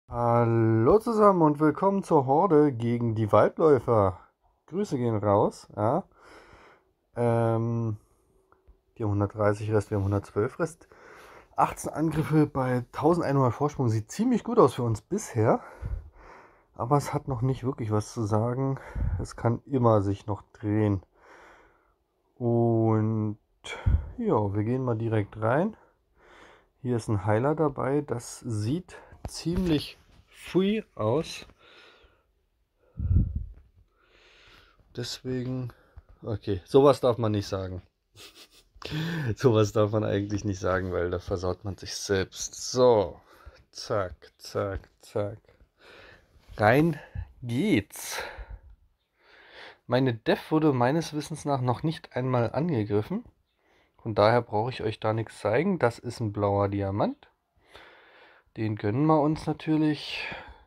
Hallo zusammen und willkommen zur Horde gegen die Waldläufer. Grüße gehen raus. Ja. Die haben 130 Rest, wir haben 112 Rest. 18 Angriffe bei 1100 Vorsprung. Sieht ziemlich gut aus für uns bisher. Aber es hat noch nicht wirklich was zu sagen. Es kann immer sich noch drehen. Und ja, wir gehen mal direkt rein. Hier ist ein Heiler dabei. Das sieht ziemlich free aus. Deswegen, okay, sowas darf man nicht sagen. Sowas darf man eigentlich nicht sagen, weil da versaut man sich selbst. So, zack, zack, zack. Rein geht's. Meine Def wurde meines Wissens nach noch nicht einmal angegriffen. Von daher brauche ich euch da nichts zeigen. Das ist ein blauer Diamant. Den gönnen wir uns natürlich.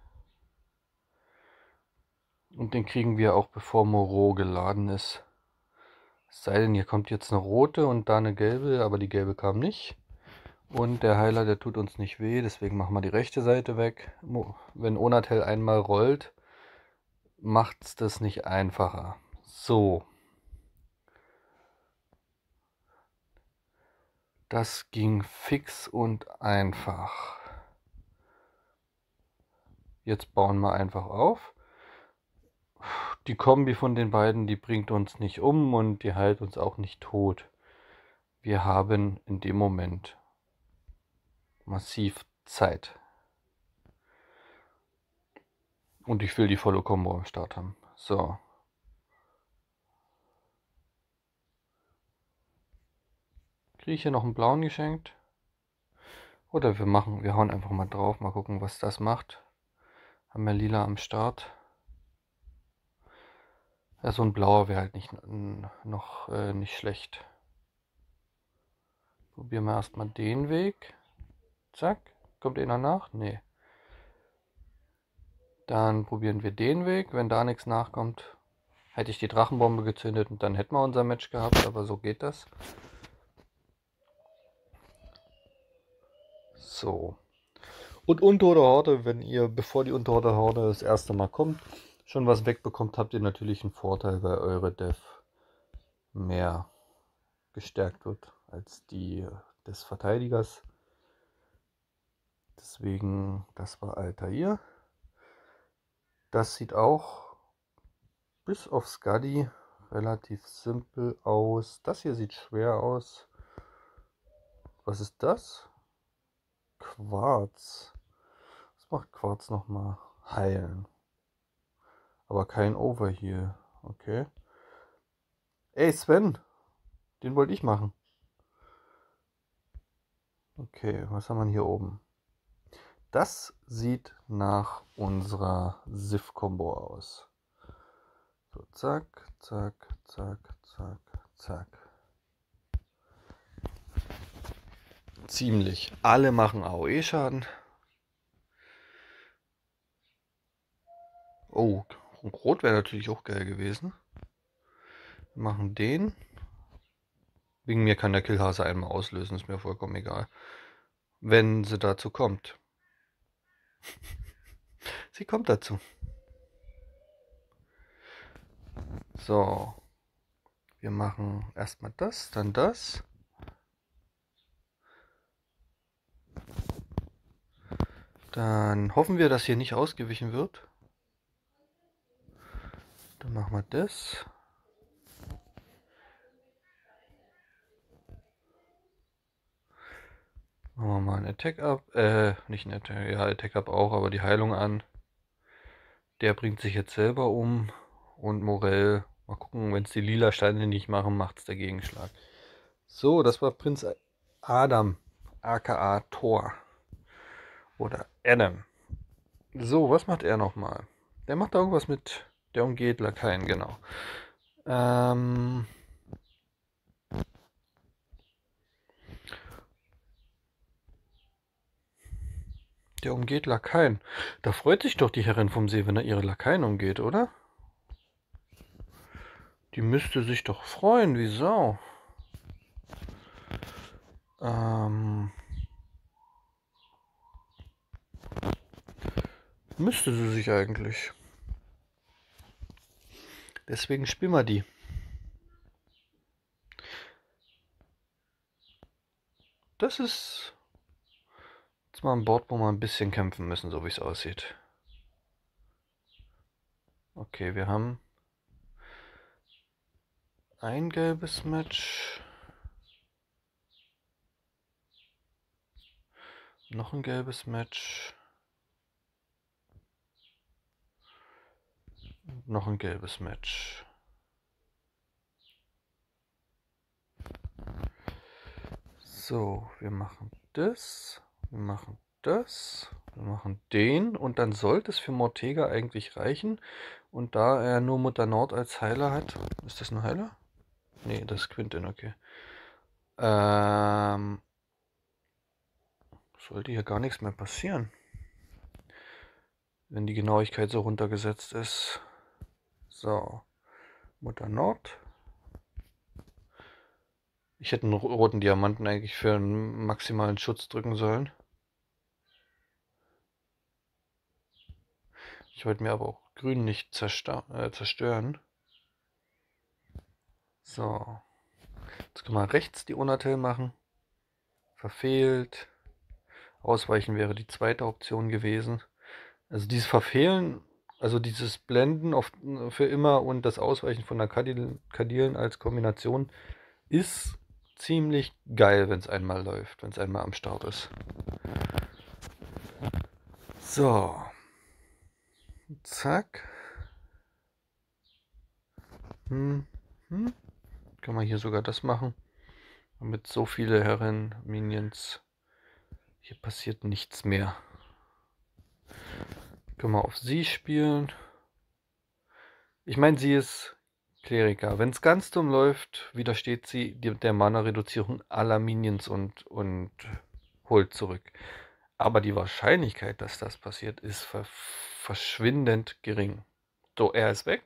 Und den kriegen wir auch bevor Moreau geladen ist. Es sei denn, hier kommt jetzt eine rote und da eine gelbe, aber die gelbe kam nicht. Und der Heiler, der tut uns nicht weh, deswegen machen wir die rechte Seite weg. Wenn Onatel einmal rollt, macht es das nicht einfacher. So. Das ging fix und einfach. Jetzt bauen wir einfach auf. Die Kombi von den beiden, die bringt uns nicht um und die heilt uns auch nicht tot. Wir haben in dem Moment massiv Zeit. Und ich will die volle Combo am Start haben. So. Kriege ich hier noch einen blauen geschenkt? Oder wir hauen einfach mal drauf, mal gucken, was das macht. Haben wir lila am Start. Ja, so ein blauer wäre halt nicht schlecht. Probieren wir erstmal den Weg. Zack. Kommt einer nach? Nee. Dann probieren wir den Weg. Wenn da nichts nachkommt, hätte ich die Drachenbombe gezündet und dann hätten wir unser Match gehabt, aber so geht das. So. Und Untote Horde, wenn ihr, bevor die Untote Horde das erste Mal kommt, schon was wegbekommt, habt ihr natürlich einen Vorteil, weil eure Def mehr gestärkt wird als die des Verteidigers. Deswegen, das war Altair. Das sieht auch bis auf Skadi relativ simpel aus. Das hier sieht schwer aus. Was ist das? Quarz. Was macht Quarz nochmal? Heilen. Aber kein Overheal. Okay. Ey, Sven, den wollte ich machen. Okay, was haben wir hier oben? Das sieht nach unserer Sif-Kombo aus. So, zack, zack, zack, zack, zack. Ziemlich. Alle machen AOE-Schaden. Oh, Rot wäre natürlich auch geil gewesen. Wir machen den. Wegen mir kann der Killhase einmal auslösen, ist mir vollkommen egal. Wenn sie dazu kommt. Sie kommt dazu. So. Wir machen erstmal das, dann das. Dann hoffen wir, dass hier nicht ausgewichen wird. Dann machen wir das. Machen wir mal einen Attack up. Nicht einen Attack, ja, Attack up auch, aber die Heilung an. Der bringt sich jetzt selber um. Und Morell, mal gucken, wenn es die lila Steine nicht machen, macht es der Gegenschlag. So, das war Prinz Adam, aka Thor. Oder Adam. So, was macht er nochmal? Der macht da irgendwas mit, der umgeht Lakaien, genau. Der umgeht Lakaien. Da freut sich doch die Herrin vom See, wenn er ihre Lakaien umgeht, oder? Die müsste sich doch freuen, wie Sau. Müsste sie sich eigentlich. Deswegen spielen wir die. Das ist jetzt mal ein Board, wo wir ein bisschen kämpfen müssen, so wie es aussieht. Okay, wir haben ein gelbes Match. Noch ein gelbes Match. Noch ein gelbes Match. So, wir machen das. Wir machen das. Wir machen den. Und dann sollte es für Mortega eigentlich reichen. Und da er nur Mutter Nord als Heiler hat. Ist das ein Heiler? Nee, das ist Quintin, okay. Sollte hier gar nichts mehr passieren. Wenn die Genauigkeit so runtergesetzt ist. So. Mutter Nord. Ich hätte einen roten Diamanten eigentlich für einen maximalen Schutz drücken sollen. Ich wollte mir aber auch grün nicht zerstören. So. Jetzt können wir rechts die Unatel machen. Verfehlt. Ausweichen wäre die zweite Option gewesen. Also dieses Verfehlen, also dieses Blenden für immer und das Ausweichen von der Kadilen als Kombination ist ziemlich geil, wenn es einmal läuft, wenn es einmal am Start ist. So. Zack. Können wir hier sogar das machen. Mit so viele Herren-Minions. Hier passiert nichts mehr. Können wir auf sie spielen. Ich meine, sie ist Kleriker. Wenn es ganz dumm läuft, widersteht sie der Mana-Reduzierung aller Minions und holt zurück. Aber die Wahrscheinlichkeit, dass das passiert, ist verschwindend gering. So, er ist weg.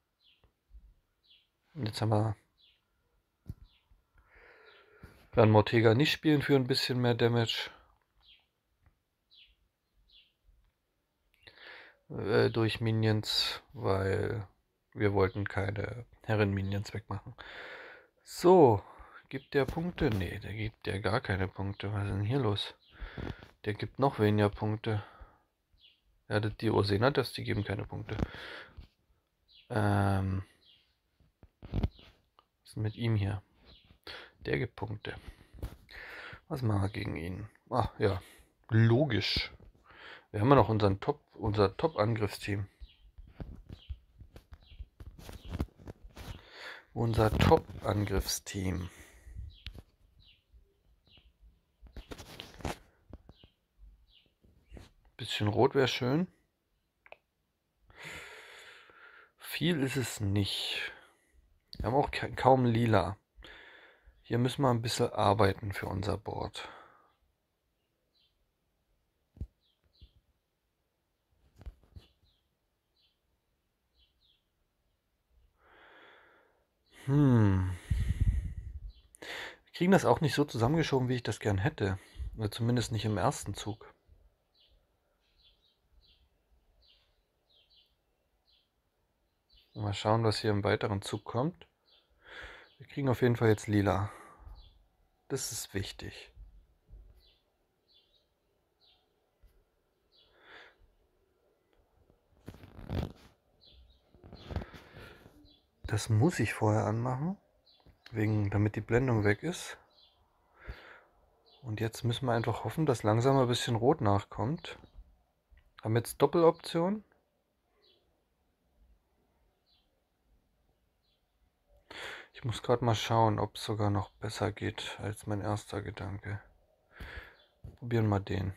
Und jetzt werden Mortega nicht spielen für ein bisschen mehr Damage. Durch Minions, weil wir wollten keine Herren-Minions wegmachen. So, gibt der Punkte? Ne, der gibt ja gar keine Punkte. Was ist denn hier los? Der gibt noch weniger Punkte. Ja, die Ursena, die geben keine Punkte. Was ist mit ihm hier? Der gibt Punkte. Was machen wir gegen ihn? Ach ja, logisch. Wir haben ja noch unser Top-Angriffsteam. Unser Top-Angriffsteam. Bisschen rot wäre schön. Viel ist es nicht. Wir haben auch kaum lila. Hier müssen wir ein bisschen arbeiten für unser Board. Wir kriegen das auch nicht so zusammengeschoben, wie ich das gern hätte. Oder zumindest nicht im ersten Zug. Mal schauen, was hier im weiteren Zug kommt. Wir kriegen auf jeden Fall jetzt lila. Das ist wichtig. Das muss ich vorher anmachen, damit die Blendung weg ist. Und jetzt müssen wir einfach hoffen, dass langsam ein bisschen Rot nachkommt. Haben jetzt Doppeloption. Ich muss gerade mal schauen, ob es sogar noch besser geht als mein erster Gedanke. Probieren wir den.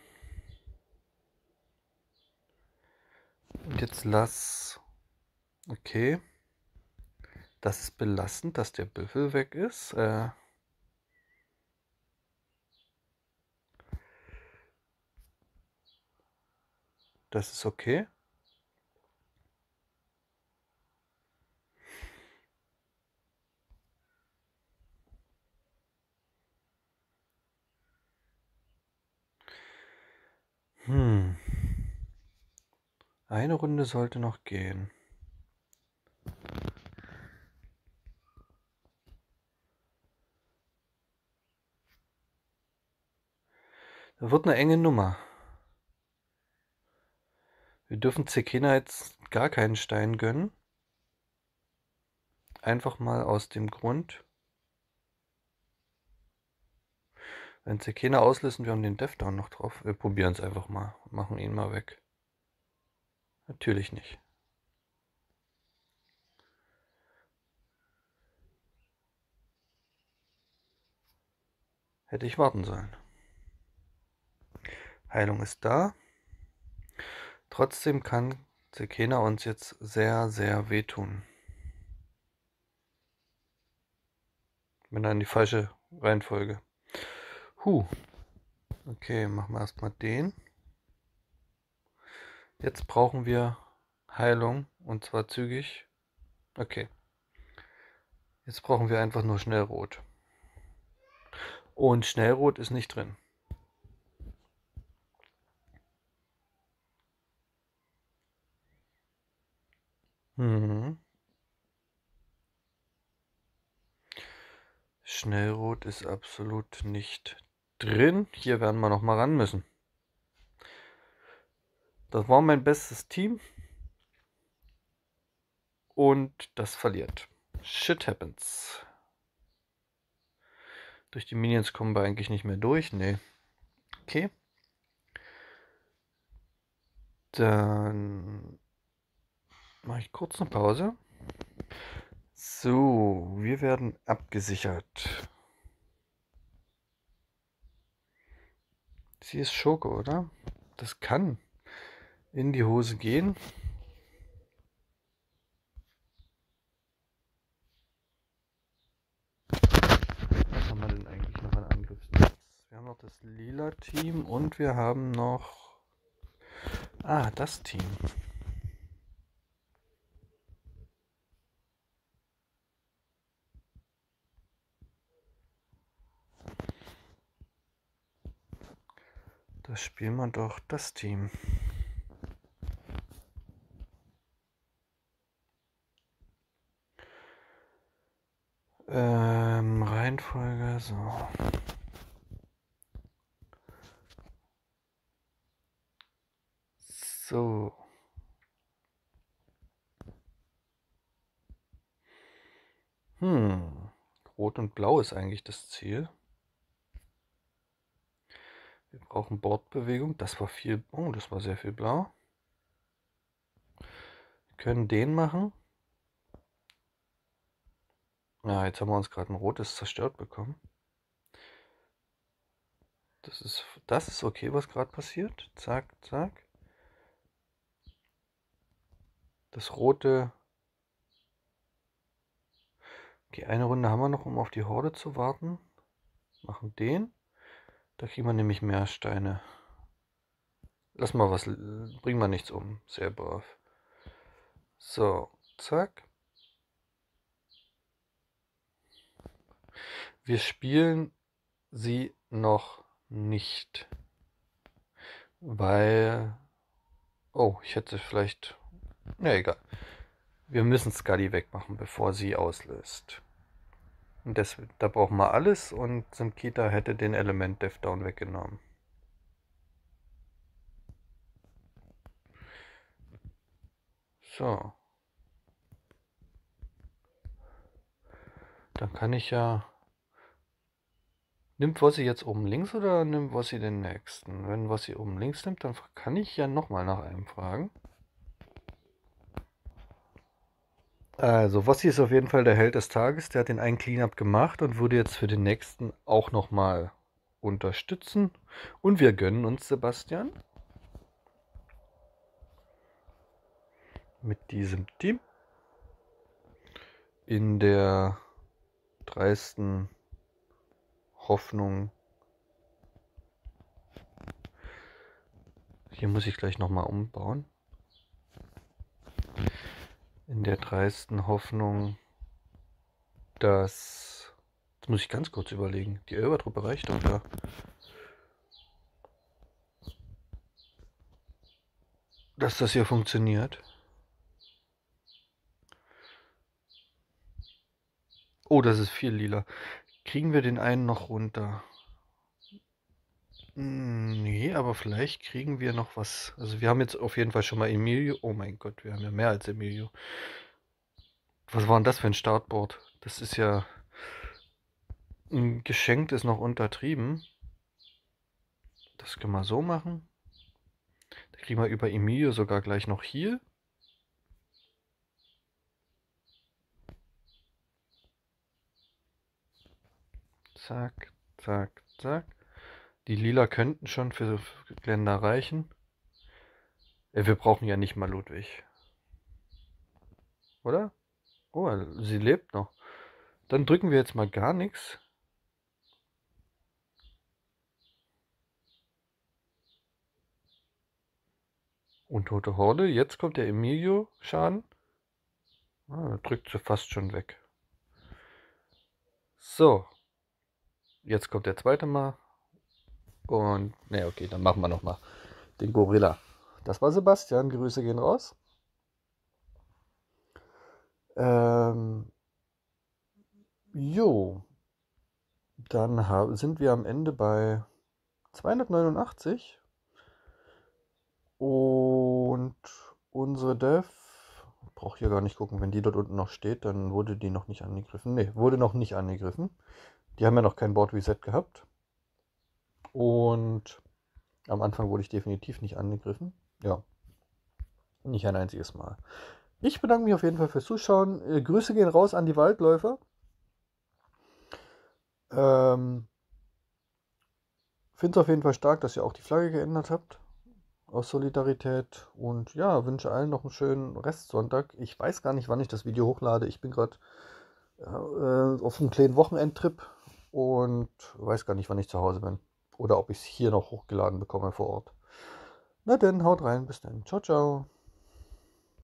Und jetzt lass. Okay. Das ist belastend, dass der Büffel weg ist. Das ist okay. Eine Runde sollte noch gehen. Das wird eine enge Nummer. Wir dürfen Zekena jetzt gar keinen Stein gönnen. Einfach mal aus dem Grund. Wenn Zekena auslösen, wir haben den Deathdown noch drauf. Wir probieren es einfach mal. Machen ihn mal weg. Natürlich nicht. Hätte ich warten sollen. Heilung ist da. Trotzdem kann Zekena uns jetzt sehr, sehr wehtun. Wenn dann die falsche Reihenfolge. Okay, machen wir erstmal den. Jetzt brauchen wir Heilung und zwar zügig. Okay. Jetzt brauchen wir einfach nur Schnellrot. Und Schnellrot ist nicht drin. Schnellrot ist absolut nicht drin. Hier werden wir noch mal ran müssen. Das war mein bestes Team. Und das verliert. Shit happens. Durch die Minions kommen wir eigentlich nicht mehr durch. Nee. Okay. Dann mache ich kurz eine Pause. So, wir werden abgesichert. Sie ist Schurke, oder? Das kann in die Hose gehen. Was haben wir denn eigentlich noch an Angriffsstats? Wir haben noch das lila Team und wir haben noch... Ah, das Team. Da spielen wir doch das Team. Reihenfolge, so. So. Rot und Blau ist eigentlich das Ziel. Wir brauchen Bordbewegung. Das war viel. Oh, das war sehr viel Blau. Wir können den machen. Ja, jetzt haben wir uns gerade ein rotes zerstört bekommen. Das ist okay, was gerade passiert. Zack, zack. Das rote. Okay, eine Runde haben wir noch, um auf die Horde zu warten. Machen den. Da kriegen wir nämlich mehr Steine. Lass mal was. Bringen wir nichts um. Sehr brav. So, zack. Wir spielen sie noch nicht. Weil... Oh, ich hätte vielleicht... Ja, egal. Wir müssen Scully wegmachen, bevor sie auslöst. Und da brauchen wir alles und Simkita hätte den Element Deathdown weggenommen. So. Dann kann ich ja... Nimmt Wossi jetzt oben links oder nimmt Wossi den nächsten? Wenn Wossi oben links nimmt, dann kann ich ja nochmal nach einem fragen. Also, Wossi ist auf jeden Fall der Held des Tages. Der hat den einen Cleanup gemacht und würde jetzt für den nächsten auch nochmal unterstützen. Und wir gönnen uns Sebastian mit diesem Team in der dreisten Hoffnung. Hier muss ich gleich nochmal umbauen. In der dreisten Hoffnung, dass... Jetzt muss ich ganz kurz überlegen. Die Elbertruppe reicht doch da. dass das hier funktioniert. Oh, das ist viel lila. Kriegen wir den einen noch runter? Nee, aber vielleicht kriegen wir noch was. Also wir haben jetzt auf jeden Fall schon mal Emilio. Oh mein Gott, wir haben ja mehr als Emilio. Was war denn das für ein Startboard? Das ist ja ein Geschenk, ist noch untertrieben. Das können wir so machen. Da kriegen wir über Emilio sogar gleich noch hier. Zack, zack, zack. Die lila könnten schon für Glenda reichen. Wir brauchen ja nicht mal Ludwig. Oder? Oh, sie lebt noch. Dann drücken wir jetzt mal gar nichts. Untote Horde. Jetzt kommt der Emilio-Schaden. Drückt sie fast schon weg. So. Jetzt kommt der zweite Mal. Und, ne, okay, dann machen wir nochmal den Gorilla. Das war Sebastian. Grüße gehen raus. Jo. Dann sind wir am Ende bei 289. Und unsere Dev, brauche hier gar nicht gucken, wenn die dort unten noch steht, dann wurde die noch nicht angegriffen. Ne, wurde noch nicht angegriffen. Die haben ja noch kein Board Reset gehabt. Und am Anfang wurde ich definitiv nicht angegriffen. Ja, nicht ein einziges Mal. Ich bedanke mich auf jeden Fall fürs Zuschauen. Grüße gehen raus an die Waldläufer. Finde es auf jeden Fall stark, dass ihr auch die Flagge geändert habt. Aus Solidarität. Und ja, wünsche allen noch einen schönen Restsonntag. Ich weiß gar nicht, wann ich das Video hochlade. Ich bin gerade auf einem kleinen Wochenendtrip und weiß gar nicht, wann ich zu Hause bin. Oder ob ich es hier noch hochgeladen bekomme vor Ort. Na denn, haut rein. Bis dann. Ciao, ciao.